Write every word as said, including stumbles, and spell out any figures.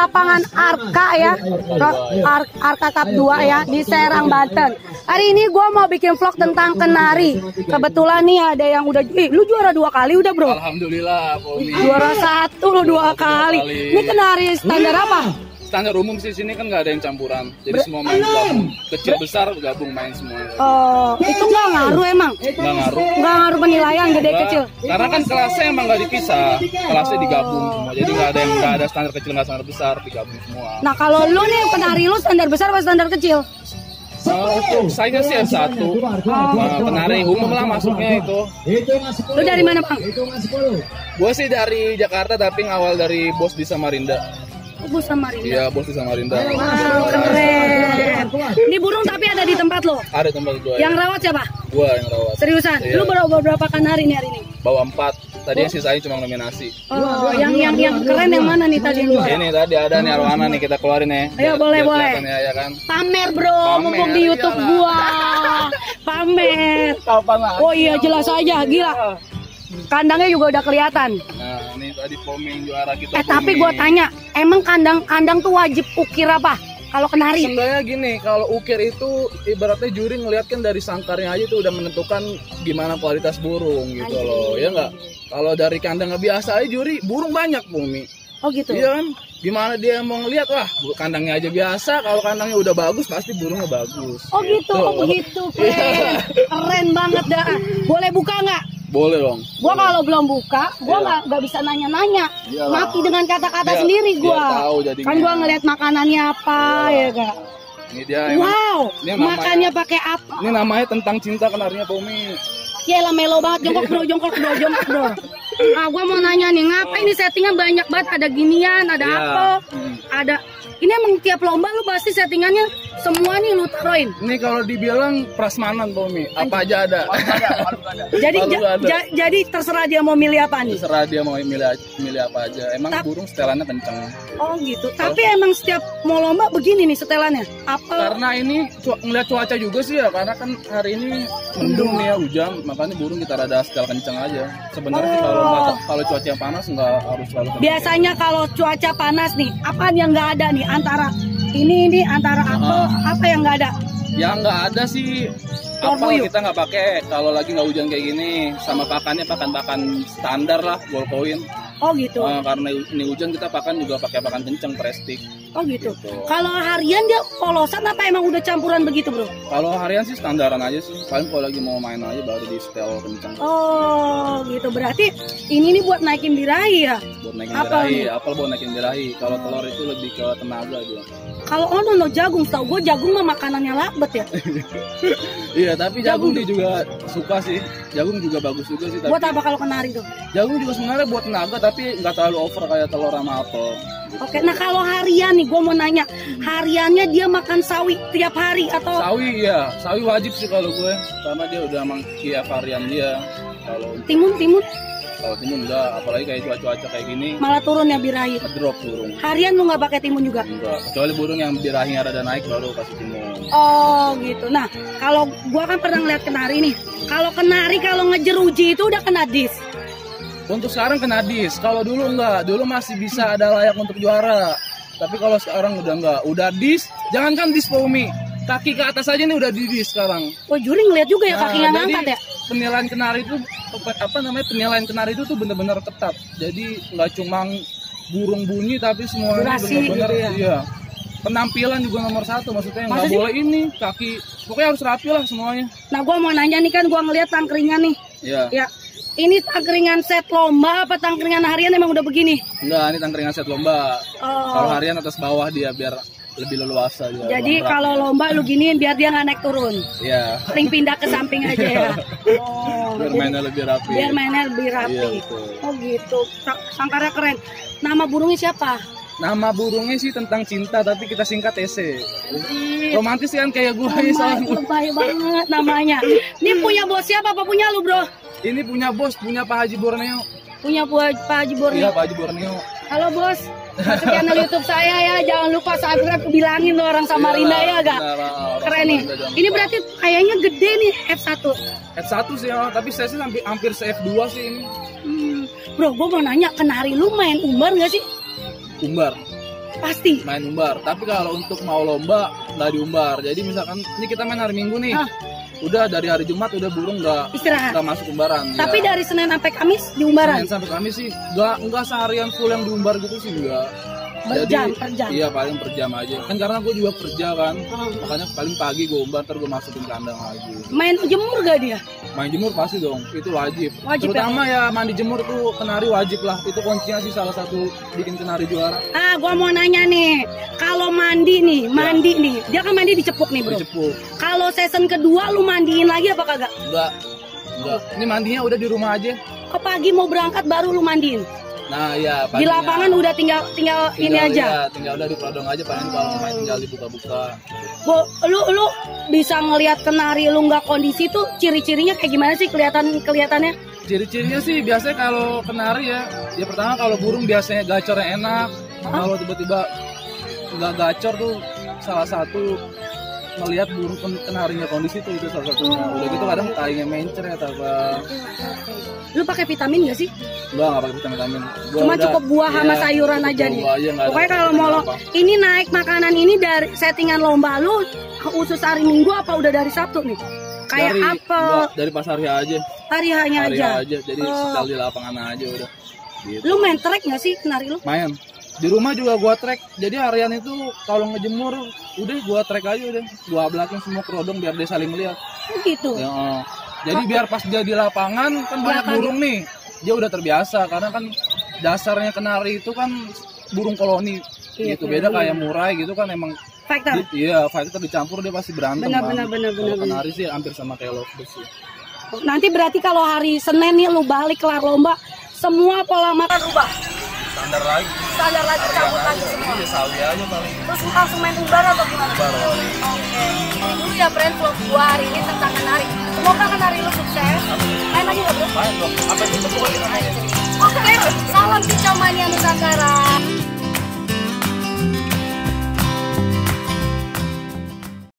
lapangan Arka ya, Ar Arka Cup dua ya di Serang, Banten. Hari ini gue mau bikin vlog tentang kenari. Kebetulan nih ada yang udah, ih, lu juara dua kali udah bro? Alhamdulillah, Pomi. Juara satu lu dua kali. Ini kenari standar apa? Standar umum sih, sini kan nggak ada yang campuran, jadi Ber semua main gabung, kecil besar gabung main semua. Oh, itu nggak ngaruh emang? Nggak ngaruh. Nggak ngaruh penilaian gede Nggak, kecil. karena kan kelasnya emang nggak dipisah, kelasnya digabung semua, jadi nggak ada yang nggak ada standar kecil nggak standar besar, digabung semua. Nah kalau lu nih penari lu standar besar atau standar kecil? Uh, untuk saya sih F satu, uh, penari umum lah masuknya itu. Lu dari mana bang? Gue sih dari Jakarta tapi ngawal dari bos di Samarinda. Bos Samarinda. Iya, bos di Samarinda. Wow, keren. Ini burung tapi ada di tempat lo? Ada tempat gue. Yang rawat siapa? Gue yang rawat. Seriusan? Iya. Lu bawa berapa kanari nih hari ini? Bawa empat. Tadi yang sisanya cuma nominasi. Oh, yang yang yang keren yang mana nih tadi yang juara? Ini tadi ada nih arwana nih, kita keluarin ya. Ayo boleh boleh. Ya, ya kan? Pamer bro, Pamer, mumpung di YouTube iyalah. gua. Pamer. Kapan lagi? Oh iya jelas aja, gila. Kandangnya juga udah kelihatan. Nah, ini tadi Pomi yang juara kita. Eh tapi gua tanya, emang kandang-kandang tuh wajib ukir apa? Kalau kenari? Sebenarnya gini, kalau ukir itu ibaratnya juri ngeliat kan dari sangkarnya aja tuh udah menentukan gimana kualitas burung gitu Anjir. loh, ya nggak? Kalau dari kandang biasa aja juri burung banyak Pomi. Oh gitu. Iya kan? Gimana dia mau ngeliat, wah kandangnya aja biasa, kalau kandangnya udah bagus pasti burungnya bagus. Oh gitu, oh begitu, keren. Keren banget dah. Boleh buka nggak? Boleh dong. Gua kalau belum buka, gua nggak nggak bisa nanya-nanya. Iyalah. Mati dengan kata-kata Biar- sendiri biar gua. tahu jadinya. Kan gua ngeliat makanannya apa ya kak. Ini dia emang- Wow, ini namanya- makannya pakai apa? Ini namanya tentang cinta kenarinya Pomi. Yalah melo banget, jongkok bro, jongkok bro, jongkok bro. Ah, gua mau nanya nih, ngapain ini settingan banyak banget? Ada ginian, ada Iya. apa? Hmm. Ada. Ini emang tiap lomba lu pasti settingannya semua nih lu taruhin. Ini kalau dibilang prasmanan Pomi, apa aja ada. Jadi Palu ja- ada. ja- jadi terserah dia mau milih apa nih. Terserah dia mau milih milih apa aja. Emang Tap- burung setelannya kenceng. Oh gitu. Tapi emang setiap mau lomba begini nih setelannya. Apa? Karena ini cu ngeliat cuaca juga sih ya, karena kan hari ini mendung nih ya, hujan, makanya burung kita rada setel kenceng aja. Sebenarnya sih kalau nggak kalau cuaca yang panas nggak harus selalu kenceng. Biasanya kalau cuaca panas nih, apa yang nggak ada nih antara ini ini antara apa apa yang nggak ada? Yang nggak ada sih Telur apa puyuh. kita nggak pakai kalau lagi nggak hujan kayak gini, sama pakannya pakan-pakan standar lah, ballpoint. Oh gitu. Uh, karena ini hujan kita pakan juga pakai pakan kenceng, prestik. Oh gitu. Gitu. Kalau harian dia polosan apa emang udah campuran begitu bro? Kalau harian sih standaran aja sih, paling kalau lagi mau main aja baru di setel kenceng. Oh gitu. Berarti ini nih buat naikin birahi ya? Buat naikin Apel birahi, nih? apel buat naikin birahi. Kalau telur itu lebih ke tenaga dia. Kalau oh no, no jagung, tau gue jagung mah makanannya lakbet ya. Iya, tapi jagung, Jagung. dia juga suka sih. Jagung juga bagus juga sih. Tapi Buat apa kalau kenari tuh? jagung juga sebenarnya buat tenaga, tapi nggak terlalu over kayak telur sama apel. Oke, nah kalau harian nih, gue mau nanya, hariannya dia makan sawi tiap hari atau? Sawi iya, sawi wajib sih kalau gue, karena dia udah emang tiap harian dia. Kalau Timun, timun, kalau timun enggak, apalagi kayak cuaca-cuaca kayak gini, malah turun ya birahi. ngedrop burung. Harian lu nggak pakai timun juga? Enggak, kecuali burung yang birahinya rada naik baru kasih timun. Oh gitu. Nah, kalau gua kan pernah ngeliat kenari nih. Kalau kenari kalau ngejeruji itu udah kena dis. Untuk sekarang kena dis, kalau dulu enggak, dulu masih bisa ada layak untuk juara. Tapi kalau sekarang udah enggak, udah dis, jangankan dis Pomi, kaki ke atas aja nih udah di dis sekarang. Oh juri ngeliat juga ya kaki yang Nah, jadi ngangkat ya? penilaian kenari itu apa namanya penilaian kenari itu tuh benar-benar ketat. Jadi nggak cuma burung bunyi tapi semuanya Durasi benar-benar gitu ya? iya. Penampilan juga nomor satu, maksudnya Masa nggak sih? boleh ini kaki, pokoknya harus rapi lah semuanya. Nah gua mau nanya nih kan gua ngeliat tangkringan nih. Iya. Ya, ini tangkringan set lomba apa tangkringan harian emang udah begini? Enggak, ini tangkringan set lomba. Kalau Oh. harian atas bawah dia biar lebih leluasa dia. Jadi Bang, kalau lomba lu giniin biar dia nggak naik turun. iya, Sering pindah ke samping aja ya. Oh, biar mainnya lebih rapi. biar mainnya lebih Iya, rapi. betul. Oh gitu. Sa- Sangkarnya keren. Nama burungnya siapa? Nama burungnya sih tentang cinta tapi kita singkat T C. Ih, Romantis kan kayak gue ini lebay, soalnya. lebay banget namanya. Ini punya bos siapa? Apa punya lu bro? Ini punya bos, punya Pak Haji Borneo. Punya buat Pak Haji Borneo. Iya, Pak Haji Borneo. Halo bos, masuk channel YouTube saya ya. Jangan lupa subscribe, bilangin lo orang Samarinda ya gak? Benar, orang Keren nih. Samarinda jangan Ini lupa. berarti kayaknya gede nih F satu. F satu sih ya, tapi saya sih hampir, hampir se F dua sih ini. Hmm. Bro, gue mau nanya, kenari lu main umbar gak sih? Umbar. Pasti. Main umbar. Tapi kalau untuk mau lomba nggak diumbar. Jadi misalkan ini kita main hari Minggu nih. Ah. Udah dari hari Jumat udah burung nggak istirahat. Nggak masuk umbaran. Tapi ya. dari Senin sampai Kamis diumbaran. Senin sampai Kamis sih nggak nggak seharian full yang diumbar gitu sih enggak. Berjam, Jadi, per jam. Iya paling per jam aja. Kan karena gue juga kerja kan. Oh. Makanya paling pagi gue umbar terus gue masukin kandang lagi. Main jemur gak dia? Main jemur pasti dong, itu wajib. Wajib Terutama ya? ya mandi jemur tuh kenari wajib lah. Itu kuncinya sih salah satu bikin kenari juara. Ah, gua mau nanya nih. Kalau mandi nih, mandi Ya. nih. Dia kan mandi dicepuk nih, Bro. Dicepuk. Kalau season kedua lu mandiin lagi apa kagak? Enggak. Enggak. Ini mandinya udah di rumah aja. Ke pagi mau berangkat baru lu mandiin. Nah, iya Di lapangan udah tinggal tinggal, ini tinggal, aja. Ya, tinggal udah diprodong aja paling kalau main tinggal dibuka-buka. Gua, lu lu bisa ngelihat kenari lu nggak kondisi tuh ciri-cirinya kayak gimana sih kelihatan kelihatannya? Ciri-cirinya sih biasanya kalau kenari ya, ya pertama kalau burung biasanya gacornya enak. Kalau tiba-tiba nggak gacor tuh salah satu melihat burung kenarinya kondisi tuh itu salah satunya. Udah gitu kadang taringnya mencret apa. Lu pakai vitamin gak sih? Enggak, nggak pakai vitamin. Gua Cuma udah, cukup buah sama iya, sayuran cukup aja buah nih. aja, nggak ada Pokoknya kalau mau lo, apa. ini naik makanan ini dari settingan lomba lu khusus hari Minggu apa udah dari Sabtu nih? Kayak dari, apel, enggak, dari pas hari aja. hari hanya Hari aja. aja. Jadi Oh. setel di lapangan aja udah. Gitu. Lu main track gak sih kenari lu? Main. Di rumah juga gua track. Jadi harian itu kalau ngejemur udah gua track aja udah. Gua belakang semua kerodong biar dia saling melihat. Oh, gitu. Ya, oh. Jadi biar pas dia di lapangan kan banyak Belakang. burung nih. Dia udah terbiasa karena kan dasarnya kenari itu kan burung koloni. Iya, Gitu iya, beda iya. kayak murai gitu kan emang Fighter. di- iya fighter dicampur dia pasti berantem. Benar, kan. benar, benar, Kalau benar, kenari sih hampir sama kayak lovebird sih. Nanti berarti kalau hari Senin nih lu balik kelar lomba, semua pola makan rubah. Standar lagi. Standar lagi cabut lagi semua. Iya, sawi aja paling. Terus langsung main umbar atau gimana? Baru kali. Oke. Ini dulu ya friend vlog gua hari ini tentang kenari. Semoga kenari lu sukses. Main lagi nggak, Bro? Main dong. Apa itu pokoknya kita main. Oke, salam kicau mania Nusantara.